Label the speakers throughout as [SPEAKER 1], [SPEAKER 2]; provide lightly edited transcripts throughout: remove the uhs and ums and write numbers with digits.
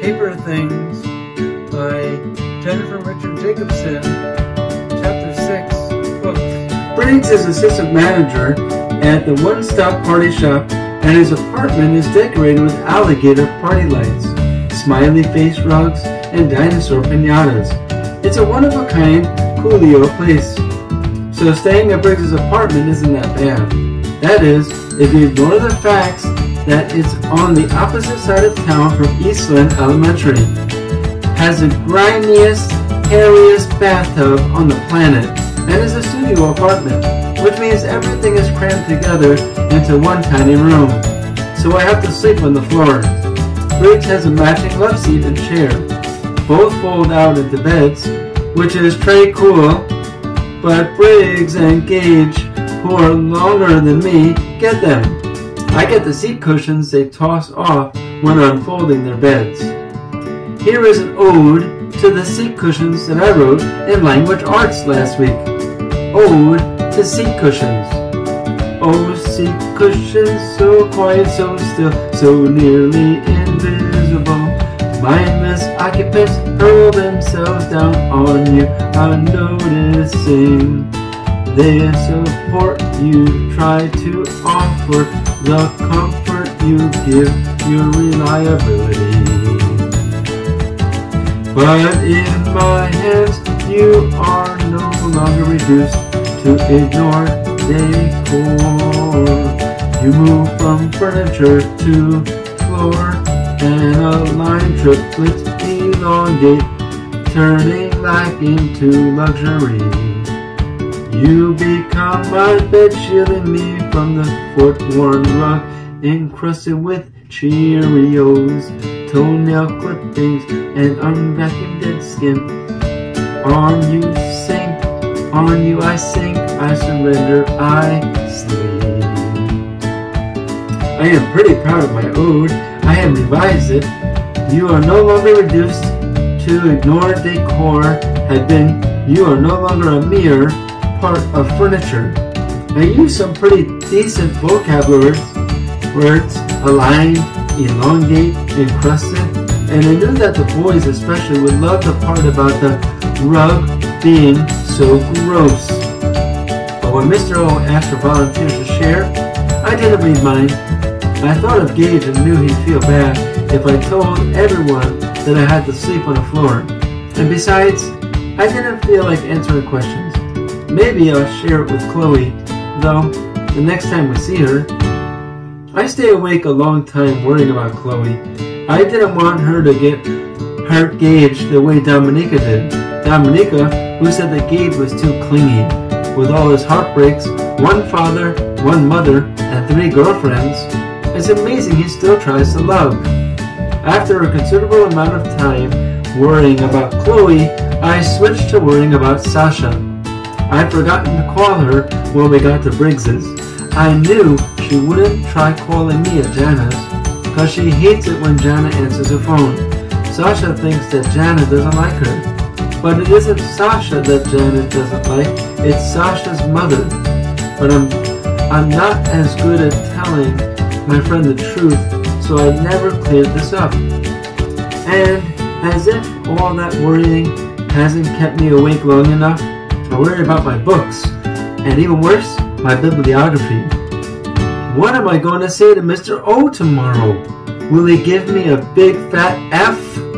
[SPEAKER 1] Paper Things by Jennifer Richard Jacobson, Chapter 6, Books. Briggs is assistant manager at the One Stop Party Shop, and his apartment is decorated with alligator party lights, smiley face rugs, and dinosaur piñatas. It's a one-of-a-kind coolio place. So staying at Briggs' apartment isn't that bad. That is, if you ignore the facts that it's on the opposite side of town from Eastland Elementary. Has the grimiest, hairiest bathtub on the planet, and is a studio apartment, which means everything is crammed together into one tiny room. So I have to sleep on the floor. Briggs has a matching love seat and chair. Both fold out into beds, which is pretty cool, but Briggs and Gage, who are longer than me, get them. I get the seat cushions they toss off when unfolding their beds. Here is an ode to the seat cushions that I wrote in language arts last week. Ode to seat cushions. Oh, seat cushions, so quiet, so still, so nearly invisible. Mindless occupants hurl themselves down on you, unnoticing. They support you, try to offer the comfort you give your reliability. But in my hands, you are no longer reduced to ignore decor. You move from furniture to floor, and aligned triplets elongate, turning life into luxury. You become my bed, shielding me from the foot-worn rug, encrusted with Cheerios, toenail clippings, and unvacuumed dead skin. On you sink, on you I sink, I surrender, I sleep. I am pretty proud of my ode. I have revised it. You are no longer reduced to ignore decor, had been, you are no longer a mere part of furniture. I used some pretty decent vocabulary words: aligned, elongate, encrusted, and I knew that the boys especially would love the part about the rug being so gross. But when Mr. O asked for volunteers to share, I didn't read mine. I thought of Gage and knew he'd feel bad if I told everyone that I had to sleep on the floor. And besides, I didn't feel like answering questions. Maybe I'll share it with Chloe, though, the next time we see her. I stay awake a long time worrying about Chloe. I didn't want her to get hurt Gage the way Dominica did. Dominica, who said that Gage was too clingy. With all his heartbreaks, one father, one mother, and 3 girlfriends, it's amazing he still tries to love. After a considerable amount of time worrying about Chloe, I switched to worrying about Sasha. I'd forgotten to call her when we got to Briggs's. I knew she wouldn't try calling me at Jana's, because she hates it when Jana answers the phone. Sasha thinks that Jana doesn't like her. But it isn't Sasha that Jana doesn't like, it's Sasha's mother. But I'm not as good at telling my friend the truth, so I never cleared this up. And as if all that worrying hasn't kept me awake long enough, I worry about my books, and even worse, my bibliography. What am I going to say to Mr. O tomorrow? Will he give me a big fat F?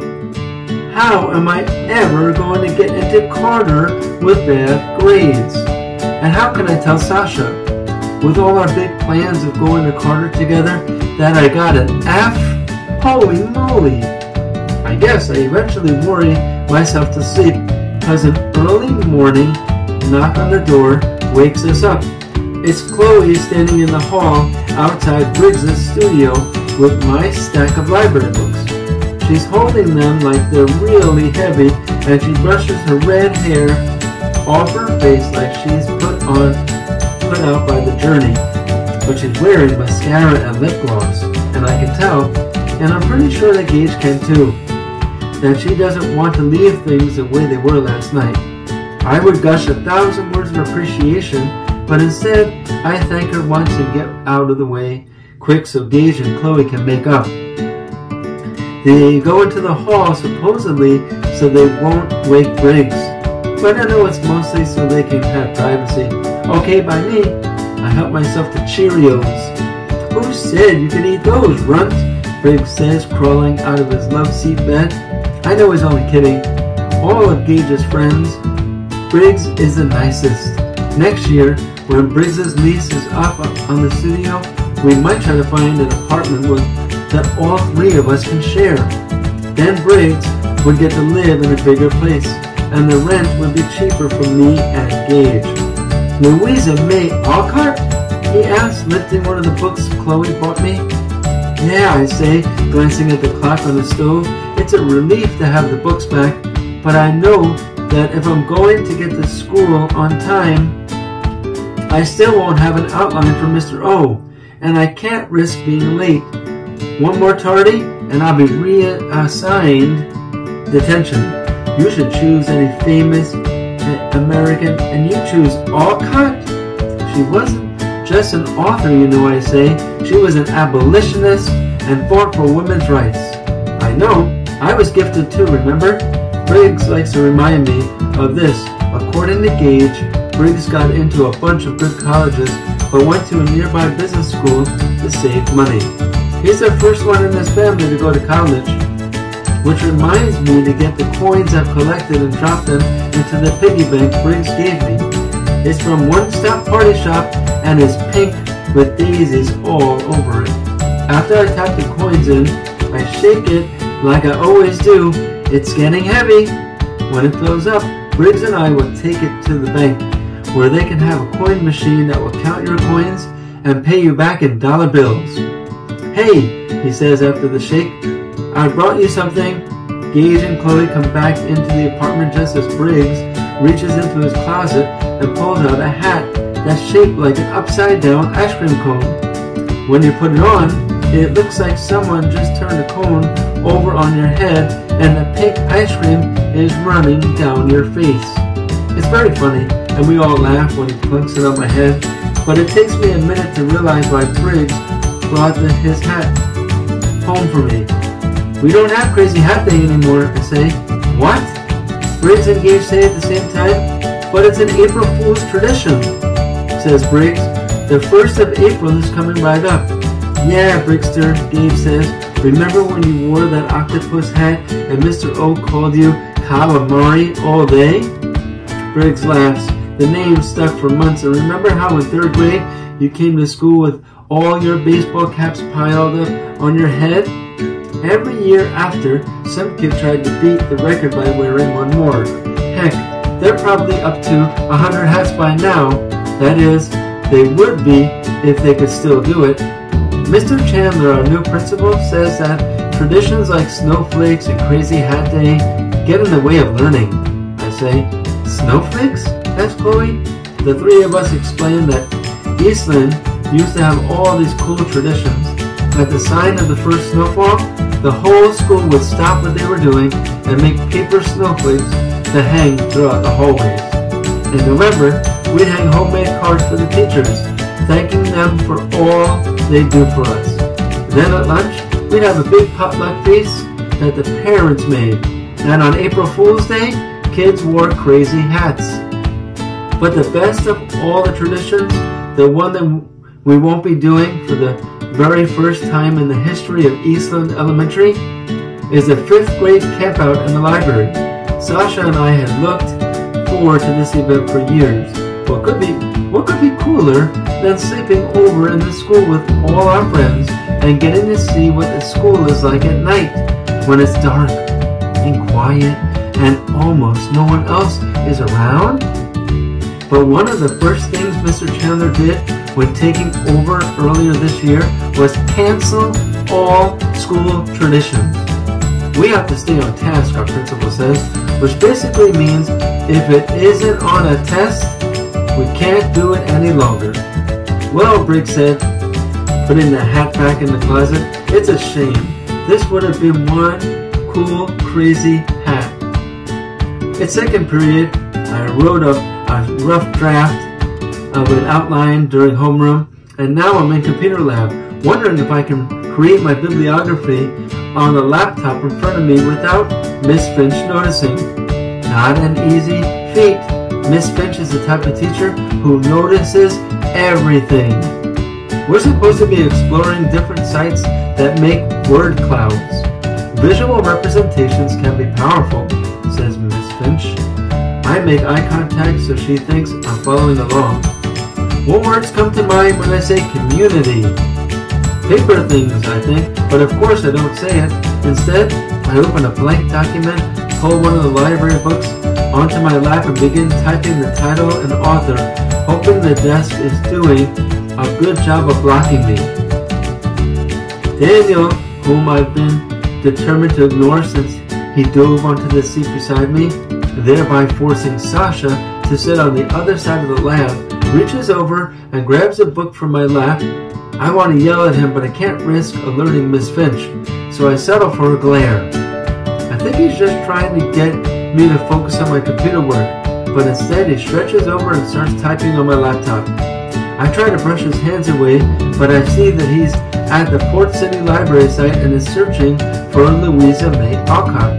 [SPEAKER 1] How am I ever going to get into Carter with bad grades? And how can I tell Sasha, with all our big plans of going to Carter together, that I got an F? Holy moly! I guess I eventually worry myself to sleep, because an early morning knock on the door wakes us up. It's Chloe standing in the hall outside Briggs' studio with my stack of library books. She's holding them like they're really heavy, and she brushes her red hair off her face like she's put out by the journey. But she's wearing mascara and lip gloss, and I can tell, and I'm pretty sure that Gage can too, that she doesn't want to leave things the way they were last night. I would gush 1,000 words of appreciation, but instead, I thank her once and get out of the way quick so Gage and Chloe can make up. They go into the hall supposedly so they won't wake Briggs. But I know it's mostly so they can have privacy. Okay, by me, I help myself to Cheerios. Who said you could eat those, Runt? Briggs says, crawling out of his love seat bed. I know he's only kidding. All of Gage's friends, Briggs is the nicest. Next year, when Briggs's lease is up on the studio, we might try to find an apartment that all three of us can share. Then Briggs would get to live in a bigger place, and the rent would be cheaper for me and Gage. Louisa May Alcott? He asked, lifting one of the books Chloe bought me. Yeah, I say, glancing at the clock on the stove. It's a relief to have the books back, but I know that if I'm going to get to school on time, I still won't have an outline for Mr. O, and I can't risk being late. One more tardy, and I'll be reassigned detention. You should choose any famous American, and you choose Alcott? She wasn't just an author, you know, I say. She was an abolitionist and fought for women's rights. I know. I was gifted too, remember? Briggs likes to remind me of this. According to Gage, Briggs got into a bunch of good colleges, but went to a nearby business school to save money. He's the first one in his family to go to college, which reminds me to get the coins I've collected and drop them into the piggy bank Briggs gave me. It's from One Stop Party Shop and is pink with daisies all over it. After I tap the coins in, I shake it like I always do. It's getting heavy. When it fills up, Briggs and I will take it to the bank, where they can have a coin machine that will count your coins and pay you back in dollar bills. Hey, he says after the shake, I brought you something. Gage and Chloe come back into the apartment just as Briggs reaches into his closet and pulls out a hat that's shaped like an upside-down ice cream cone. When you put it on, it looks like someone just turned a cone over on your head and the pink ice cream is running down your face. It's very funny, and we all laugh when he plunks it on my head, but it takes me a minute to realize why Briggs brought his hat home for me. We don't have Crazy Hat Day anymore, I say. What? Briggs and Gage say at the same time. But it's an April Fool's tradition, says Briggs. The 1st of April is coming right up. Yeah, Brigster, Gage says. Remember when you wore that octopus hat and Mr. O called you Calamari all day? Briggs laughs. The name stuck for months. And remember how in 3rd grade you came to school with all your baseball caps piled up on your head? Every year after, some kid tried to beat the record by wearing one more. Heck, they're probably up to 100 hats by now. That is, they would be if they could still do it. Mr. Chandler, our new principal, says that traditions like snowflakes and Crazy Hat Day get in the way of learning. I say, snowflakes? Asks Chloe. The three of us explain that Eastland used to have all these cool traditions. At the sign of the first snowfall, the whole school would stop what they were doing and make paper snowflakes to hang throughout the hallways. In November, we'd hang homemade cards for the teachers, thanking them for all they do for us. Then at lunch, we'd have a big potluck feast that the parents made. And on April Fool's Day, kids wore crazy hats. But the best of all the traditions, the one that we won't be doing for the very first time in the history of Eastland Elementary, is the 5th grade campout in the library. Sasha and I had looked forward to this event for years. What could be cooler than sleeping over in the school with all our friends and getting to see what the school is like at night when it's dark and quiet and almost no one else is around? But one of the first things Mr. Chandler did when taking over earlier this year was cancel all school traditions. We have to stay on task, our principal says, which basically means if it isn't on a test, we can't do it any longer. Well, Briggs said, putting the hat back in the closet, it's a shame. This would have been one cool, crazy hat. At second period, I wrote up a rough draft of an outline during homeroom, and now I'm in computer lab, wondering if I can create my bibliography on the laptop in front of me without Miss Finch noticing. Not an easy feat. Miss Finch is the type of teacher who notices everything. We're supposed to be exploring different sites that make word clouds. Visual representations can be powerful, says Miss Finch. I make eye contact so she thinks I'm following along. What words come to mind when I say community? Paper things, I think, but of course I don't say it. Instead, I open a blank document, pull one of the library books onto my lap and begin typing the title and author, hoping the desk is doing a good job of blocking me. Daniel, whom I've been determined to ignore since he dove onto the seat beside me, thereby forcing Sasha to sit on the other side of the lab, reaches over and grabs a book from my lap. I want to yell at him, but I can't risk alerting Miss Finch, so I settle for a glare. I think he's just trying to get me to focus on my computer work, but instead he stretches over and starts typing on my laptop. I try to brush his hands away, but I see that he's at the Port City Library site and is searching for Louisa May Alcott.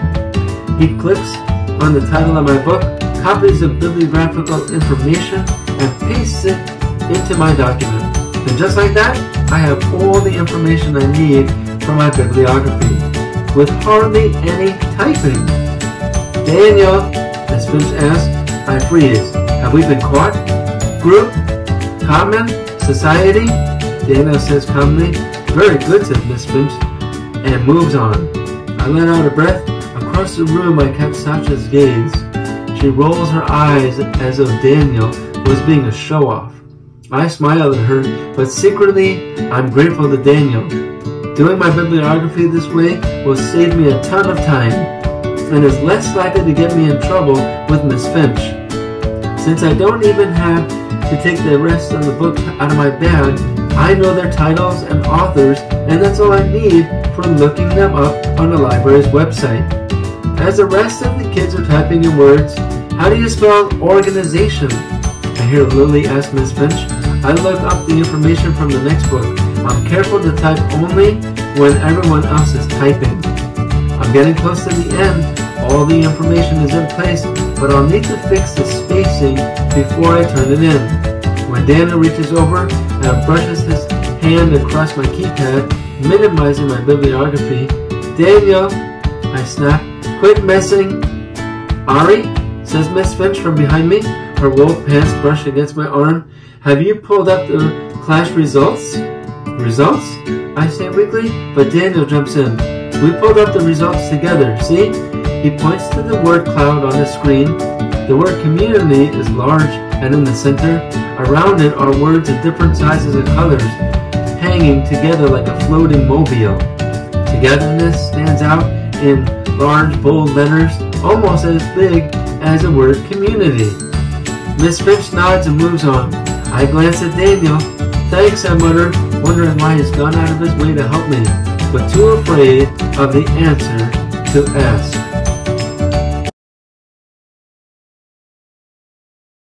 [SPEAKER 1] He clicks on the title of my book, copies of bibliographical information, and pastes it into my document. And just like that, I have all the information I need for my bibliography, with hardly any typing. Daniel, Miss Finch asks. I freeze. Have we been caught? Group? Common? Society? Daniel says calmly. Very good, says Miss Finch, and moves on. I let out a breath. Across the room I catch Sasha's gaze. She rolls her eyes as though Daniel was being a show-off. I smile at her, but secretly I'm grateful to Daniel. Doing my bibliography this way will save me a ton of time, and is less likely to get me in trouble with Miss Finch. Since I don't even have to take the rest of the books out of my bag, I know their titles and authors, and that's all I need for looking them up on the library's website. As the rest of the kids are typing in words, how do you spell organization? I hear Lily ask Miss Finch. I look up the information from the next book. I'm careful to type only when everyone else is typing. I'm getting close to the end. All the information is in place, but I'll need to fix the spacing before I turn it in. When Daniel reaches over and brushes his hand across my keypad, minimizing my bibliography, Daniel, I snap, quit messing. Ari, says Miss Finch from behind me, her wool pants brush against my arm. Have you pulled up the class results? Results? I say weakly, but Daniel jumps in. We pulled up the results together, see? He points to the word cloud on the screen. The word community is large and in the center. Around it are words of different sizes and colors, hanging together like a floating mobile. Togetherness stands out in large, bold letters, almost as big as the word community. Miss Finch nods and moves on. I glance at Daniel. Thanks, I mutter, wondering why he's gone out of his way to help me, but too afraid of the answer to ask.